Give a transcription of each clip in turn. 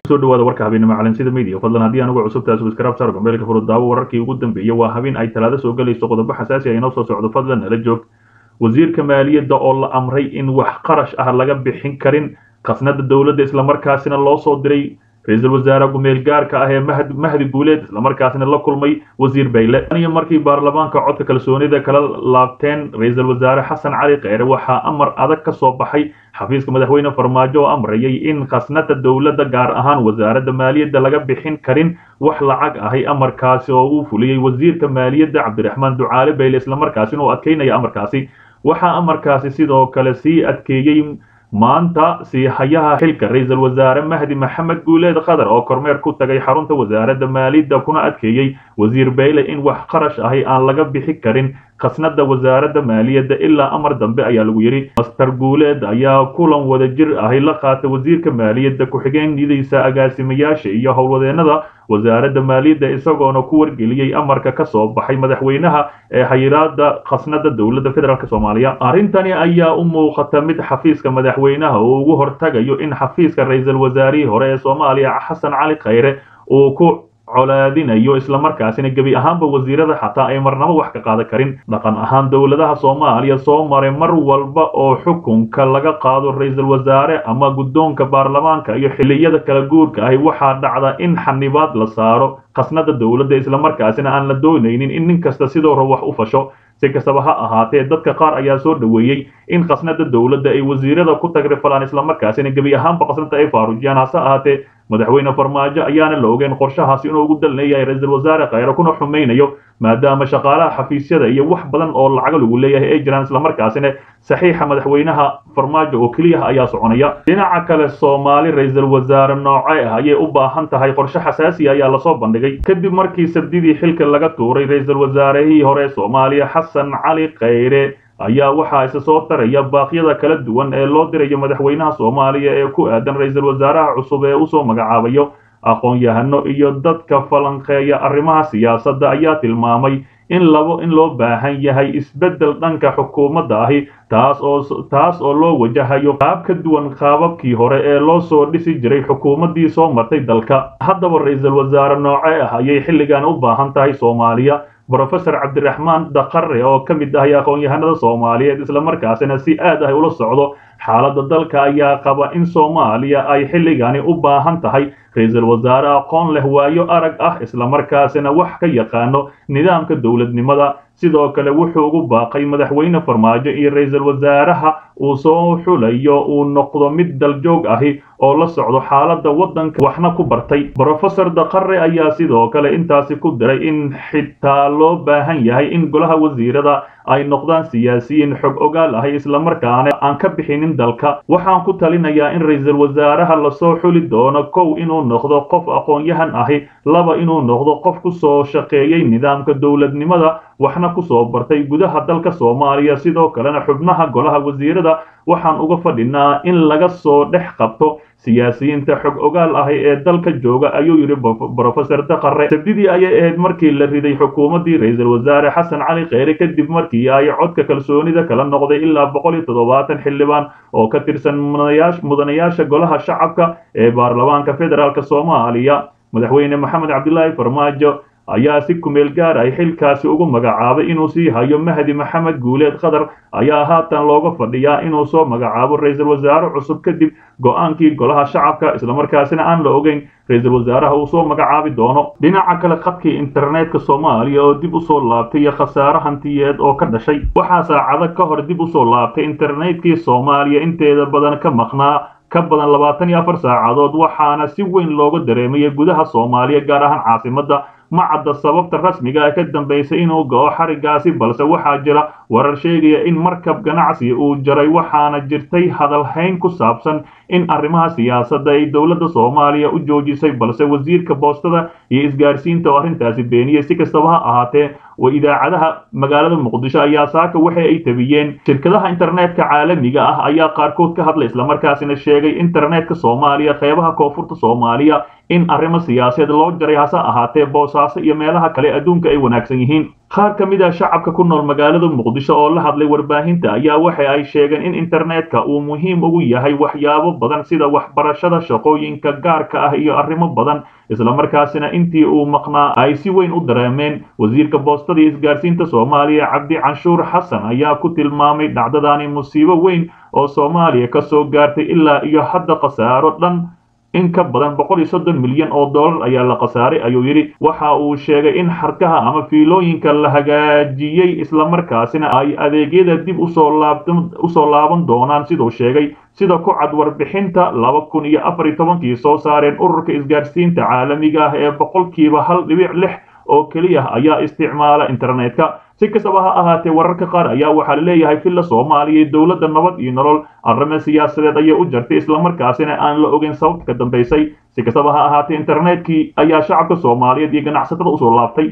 soo dhawaada warka habeenimo caalamsida media fadlan haddii aan ugu cusubtahay subscribe saar gombeelka furo daawo wararkii ugu dambeeyay waa habeen ay talaado soo galayso qodobo xasaasi ah inoo soo socdo fadlan nala joog wasiirka maaliyadda oo la amray in wax qarash ah laga bixin karin qasnada dawladda isla markaasina loo soo diray ra'iisul wasaare gumeel gaarka ah ee mahdi guuleed isla markaasina la kulmay wasiir bayle iyo markii baarlamaanka codka kalsoonida kala laabteen ra'iisul wasaare xasan cali kheyre waxa amar adag ka soo baxay xafiiska madaxweyne farmaajo oo amrayay in qasnada dawladda gaar ahaan wasaaradda maaliyadda laga bixin karin wax lacag ahay amarkaasi oo uu fuliyay wasiirka maaliyadda cabdiraxmaan ducaale bayle isla markaasina uu adkeynaya amarkaasi waxa amarkaasi sidoo kale sii adkeeyay maanta hayaha xilka ra'iisul wasaare mahdi maxamed guuleed qadar oo kormeer ku tagay xarunta wasaaradda maaliyadda kuna adkeeyay wasiir bayle in wax qarash ahi aan laga bixi karin qasnada wasaaradda maaliyadda ilaa amar dambe ayaa lagu yiri master guuleed ayaa kulan wadajir ahi la qaatay wasiirka maaliyadda ku-xigeenadiisa agaasimayaasha iyo howlwadeenada wasaaradda maaliyadda isagoona ku wargeliyay amarka ka soo baxay madaxweynaha ee xayiraada qasnada dowladda federaalk Soomaaliya arrintani ayaa u muuqata mid xafiiska madaxweynaha uu ugu hortagayo in xafiiska ra'iisul wasaarihii hore ee Soomaaliya Xasan Cali Kheyre uu ku colaadinayo isla markaasina gabi ahaanba wasiirada xataa ay marnaba wax ka qaadan karin dhaqan ahaan dawladaha Soomaaliya soo maray mar walba oo xukunka laga qaado ra'iisul wasaare ama guddoonka baarlamaanka iyo xilliyada kala guurka ah waxa dhacda in xanibaad la saaro qasnada dawladda isla markaasina aan la doonaynin in nin kasta sidoo rabo wax u fasho si kastaba ha ahaatee dadka qaar ayaa soo dhaweeyay in qasnada dawladda ay wasiirada ku tagrifalaan isla markaasina gabi ahaanba qasnada ay faarujiyaan hase ahaatee madaxweyne farmaajo ayaana la ogeyn qorshahaasi inuu ugu dalneeyahay ra'iisul wasaare kheyre kuna xumaynayo maadaama shaqaalaha xafiisyada iyo wax badan oo lacag lagu leeyahay ay jiraan isla markaasina saxiixa madaxweynaha farmaajo oo kaliya ayaa soconaya dhinaca kale Soomaali ra'iisul wasaare noocay ah ayay u baahan tahay qorshe xasaasi ayaa la soo bandhigay kadib markii sabdidii xilka laga tuuray ra'iisul wasaarihii hore Soomaaliya Xasan Cali Kheyre ayaa waxa isa soo taraya baaqyada kala duwan ee loo dirayo madaxweynaha Soomaaliya ee ku aadan ra'iisul wasaaraha cusub ee uu soo magacaabayo aqoon-yahano iyo dadka falanqeeya arrimaha siyaasadda ayaa tilmaamay in loo baahan yahay isbedel dhanka xukuumadda ahi taas oo loo wajahayo qaab ka duwan qaababkii hore ee loo soo dhisi jiray xukuumaddii soo martay dalka haddaba ra'iisul wasaare noocee ah ayay xilligan u baahan tahay Soomaaliya Professor Cabdiraxmaan Daqare oo ka mid ah aqoon-yahanada Soomaaliyeed isla markaasina si aad ah ula socdo xaaladda dalka ayaa qaba in Soomaaliya ay xilligani u baahan tahay ra'iisul wasaare aqoon leh waayo arag ah isla markaasina wax ka yaqaano nidaamka dawladnimada sidoo kale wuxuu ugu baaqay madaxweyne farmaajo iyo ra'iisul wasaaraha uu soo xulayo uu noqdo mid daljoog ahi oo la socdo xaaladda waddanka waxna ku bartay Professor Daqare ayaa sidoo kale intaasi ku diray in xitaa loo baahan yahay in golaha wasiirada ay noqdaan siyaasiyiin xog ogaal ah isla markaana aan ka bixinin dalka waxaan ku talinayaa in ra'iisul wasaaraha la soo xuli doono kow inuu noqdo qof aqoon-yahan ahi laba inuu noqdo qof ku soo shaqeeyay nidaamka dawladnimada waxna ku soo bartay gudaha dalka Soomaaliya sidoo kalena xubnaha golaha wasiirada waxaan uga fadhinaa in laga soo dhex qabto siyaasiyiinta xog ogaal ah ee dalka jooga ayuu yiri Professor Daqare sabdidii ayay ahayd markii la riday xukuumaddii ra'iisul wasaare Xasan Cali Kheyre kadib markii ay codka kalsoonida kala noqday ilaa 170 xildhibaan oo ka tirsan mudanayaasha golaha shacabka ee baarlamaanka federaalk Soomaaliya madaxweyne Maxamed Cabdullaahi Farmaajo ayaa si kumeel gaar ah xilkaasi ugu magacaabay inuu sii hayo Mahdi Maxamed Guuleed Qadar ayaa haatan looga fadhiyaa inuu soo magacaabo ra'iisul wasaare cusub kadib go'aankii golaha shacabka isla markaasina aan la ogeyn ra'iisul wasaaraha uu soo magacaabi doono dhinaca kale qadkii internetka Soomaaliya oo dib u soo laabtay iyo khasaare hantiyeed oo ka dhashay waxa saacado ka hor dib u soo laabtay internetkii Soomaaliya inteeda badan ka maqnaa ka badan 24 saacadood waxaana si weyn looga dareemay gudaha Soomaaliya gaar ahaan caasimadda ma cadda sababta rasmiga ah ka dambeysay inuu go'o xarigaasi balse waxaa jira warar sheegaya in markab ganacsi uu jaray waxaana jirtay hadal hayn ku saabsan in arrimaha siyaasadda ay dawladda Soomaaliya u joojisay balse wasiirka boostada iyo isgaarsiinta oo arrintaasi beeniyay si kastaba ha ahaatee idaacadaha magaalada Muqdisho ayaa saaka waxa ay tabiyeen shirkadaha internetka caalamiga ah ayaa qaarkood ka hadlay isla markaasina sheegay internetka Soomaaliya qeybaha koonfurta Soomaaliya in arrimo siyaasadeed loo jaray hase ahaatee boosaaso iyo meelaha kale adduunka ay wanaagsan yihiin qaar ka mid ah shacabka ku nool magaalada muqdisho oo la hadlay warbaahinta ayaa waxa ay sheegeen in internetka uu muhiim ugu yahay waxyaabo badan sida waxbarashada, shaqooyinka gaarka ah iyo arrimo badan, isla markaasina intii uu maqnaa ay si weyn u dareemeen. Wasiirka boostada iyo isgaarsiinta Soomaaliya Cabdi Canshuur Xasan ayaa ku tilmaamay dhacdadaani musiibo weyn oo Soomaaliya ka soo gaartay ilaa iyo hadda khasaaro dhan in ka badan 130 milyan oo dollar ayaa la khasaaray ayuu yiri. Waxa uu sheegay in xarkaha ama fiilooyinka la hagaajiyay isla markaasina ay adeegyada dib u soo laaban doonaan sidoo sheegay sida ku cad warbixinta 2014 soo saareen ururka isgaarsiinta caalamiga ah ee 1.6% oo kaliya ayaa isticmaala internetka. si kastaba ha ahaatee wararka qaar ayaa waxaa la leeyahay filla Soomaaliya iyo dawladda nabad iyo nolol arrimo siyaasadeed ayay u jartay isla markaasina aan la ogeyn sababta ka dambeysay. si kastaba ha ahaatee internetkii ayaa shacabka Soomaaliyeed iyo ganacsatada u soo laabtay.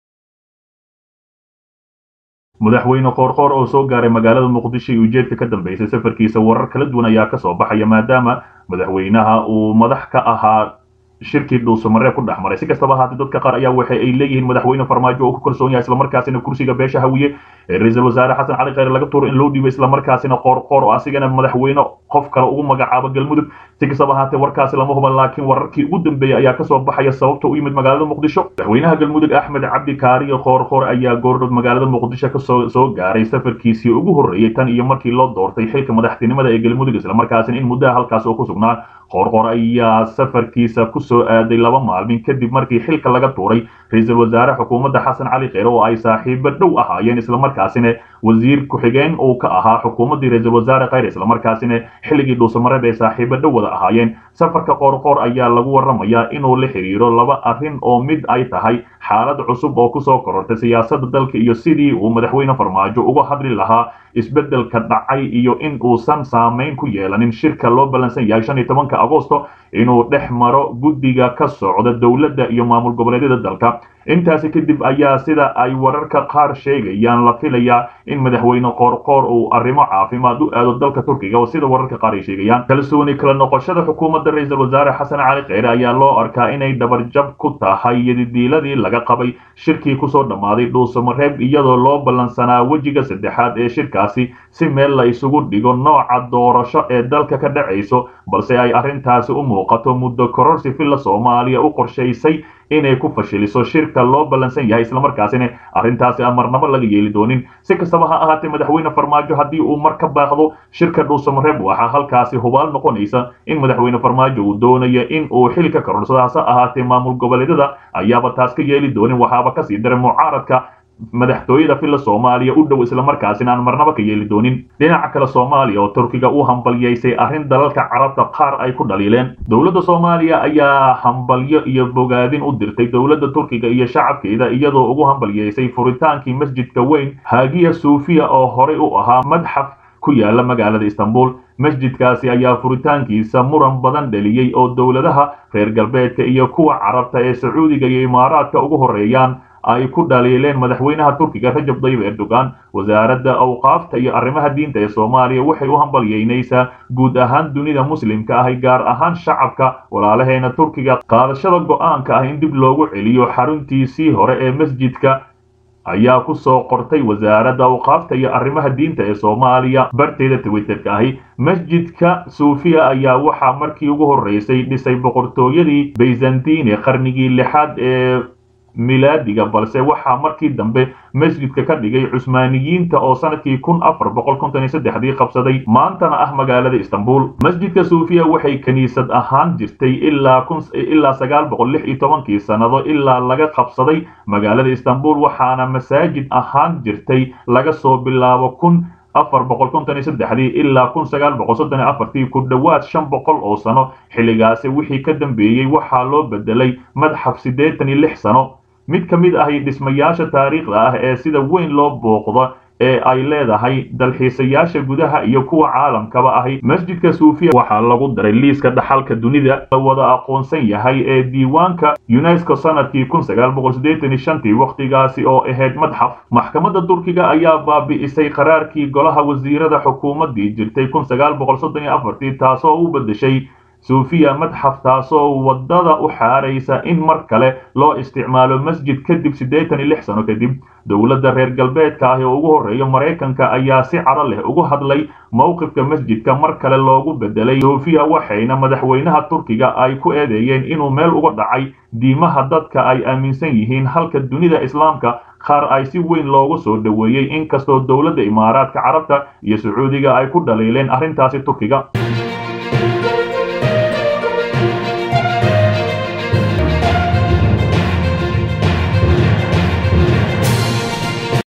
madaxweyne qoorqoor oo soo gaaray magaalada muqdisho iyo ujeedka ka dambeysay safarkiisa warar kala duwan ayaa ka soo baxaya maadaama madaxweynaha uu madax ka ahaa shirkii dhuusamareeb ku dhaxmaray. si kastaba haddii dadka qaar ayaa waxa ay leeyihiin madaxweyne farmaajo oo ku kalsoon yahay isla markaasina kursiga beesha hawiye ra'iisul wasaare xasan cali khayr laga tuuro in loo dhiibay isla markaasina qoorqoor oo asigana madaxweyne qof kale ugu magacaabo galmudug. si kastaba haddii warkaasi lama huban laakiin wararkii ugu dambeeyay ayaa ka soo baxaya sababta u yimid magaalada muqdisho. madaxweynaha galmudug axmed cabdi kaariyo qoorqoor ayaa goordhow magaalada muqdisho ka soo gaaray safarkiisii ugu horreeyay tan iyo markii loo doortay xilka madaxtinimada ee galmudug isla markaasina in muddo halkaas oo ku sugnaa. qoorqoor ayaa safarkiisa ku soo aaday 2 maalmin kadib markii xilka laga tuuray ra'iisul wasaare xukuumadda xasan cali khayr oo ay saaxiibo dhow ahaayeen isla markaasina wasiir ku xigeen oo ka ahaa xukuumaddii ra'iisul wasaare khayr isla markaasina xilligii dhuusamareeb ay saaxiibo dhow wada ahaayeen. safarka qoorqoor ayaa lagu waramayaa inuu la xiriiro 2 arrin oo mid ay tahay xaalad cusub oo ku soo korortay siyaasadda dalka iyo sidii uu madaxweyne farmaajo uga hadli lahaa isbeddelka dhacay iyo in uusan saameyn ku yeelanin shirka loo balansan yahay 15 Agoosto inuu dhex maro guddiga ka socda dawladda iyo maamul goboleedyada dalka. intaasi kadib ayaa sida ay wararka qaar sheegayaan la filayaa in madaxweyne qoorqoor uu arrimo caafimaad u aado dalka Turkiga oo sida wararka qaar ay sheegayaan. kalsooni kala noqoshada xukuumadda ra'iisul wasaare xasan cali khayr ayaa loo arkaa inay dabarjab ku tahay yadidiiladii laga qabay shirkii ku soo dhamaaday dhuusamareeb iyadoo loo balansanaa wejiga saddexaad ee shirkaasi si meel la isugu dhigo nooca doorasho ee dalka ka dhacayso balse ay arrintaasi u muuqato muddo kororsi filla Soomaaliya u qorshaysay inay ku fashiliso shirka loo balansan yahay isla markaasina arrintaasi amarnaba laga yeeli doonin. si kastaba ha ahaatee madaxweyne farmaajo haddii uu mar ka baaqdo shirka dhuusamareeb waxaa halkaasi hubaal noqonaysa in madaxweyne farmaajo uu doonayo in uu xilka ka rorsado. hase ahaatee maamul goboleedyada ayaaba taas ka yeeli doonin waxaaba kasii daray mucaaradka madaxtooyada filla Soomaaliya u dhow isla markaasina aan marnaba ka yeeli doonin. dhinaca kale Soomaaliya oo Turkiga u hambalyeysay arrin dalalka carabta qaar ay ku dhaliileen. dawladda Soomaaliya ayaa hambalyo iyo bogaadin u dirtay dawladda Turkiga iyo shacabkeeda iyadoo ugu hambalyeysay furitaankii masjidka weyn Hagia Sophia oo horey u ahaa madxaf ku yaala magaalada Istanbul. masjidkaasi ayaa furitaankiisa muran badan dhaliyay oo dawladaha reer galbeedka iyo kuwa carabta ee Sacuudiga iyo Imaaraadka ugu horeeyaan ay ku dhaliileen madaxweynaha Turkiga Rajab Tayyip Erdogan. wasaaradda awqaafta iyo arrimaha diinta ee Soomaaliya waxay u hambalyeynaysaa guud ahaan dunida muslimka ah gaar ahaan shacabka walaalaheena Turkiga qaadashada go'aanka ah in dib loogu celiyo xaruntiisii hore ee masjidka ayaa ku soo qortay wasaaradda awqaafta iyo arrimaha diinta ee Soomaaliya barteeda Twitterka ahi. masjidka Sophia ayaa waxaa markii ugu horeysay dhisay boqortooyadii Byzantine qarnigii 6aad ee milaadiga balse waxaa markii dambe masjidka ka dhigay Cusmaaniyiinta oo sanadkii 1453 qabsaday maantana ah magaalada Istanbul. masjidka Sophia waxay kaniisad ahaan jirtay ilaa 916 sanado ilaa laga qabsaday magaalada Istanbul waxaana masaajid ahaan jirtay laga soo bilaabo 453 ilaa 1934 ku dhawaad 500 oo sano. xilligaasi wixii ka dambeeyay waxaa loo bedelay madxaf 86 sano. mid ka mid ah dhismayaasha taariikhda ah ee sida weyn loo booqdo ee ay leedahay dalxiisayaasha gudaha iyo kuwa caalamkaba ahi. masjidka Sophia waxaa lagu daray liiska dhaxalka dunida la wada aqoonsan yahay ee diiwaanka UNESCO sanadkii 1985 waqtigaasi oo ahayd madxaf. maxkamadda Turkiga ayaa baabi'isay qaraarkii golaha wasiirada xukuumaddii jirtay 1934 taasoo u bedeshay sofiya madxaf taasoo wadada u xaaraysa in mar kale loo isticmaalo masjid kadib 86 sano kadib dowladda reer galbeedka ah ee ugu horeeya Mareykanka ayaa si caro leh ugu hadlay mowqifka masjidka mar kale loogu bedelay sofiya waxayna madaxweynaha Turkiga ay ku eedeeyeen inuu meel uga dhacay diimaha dadka ay aaminsan yihiin halka dunida islaamka qaar ay si weyn loogu soo dhaweeyay inkastoo dowladda Imaaraadka Carabta iyo Sacuudiga ay ku dhaleeleen arrintaasi Turkiga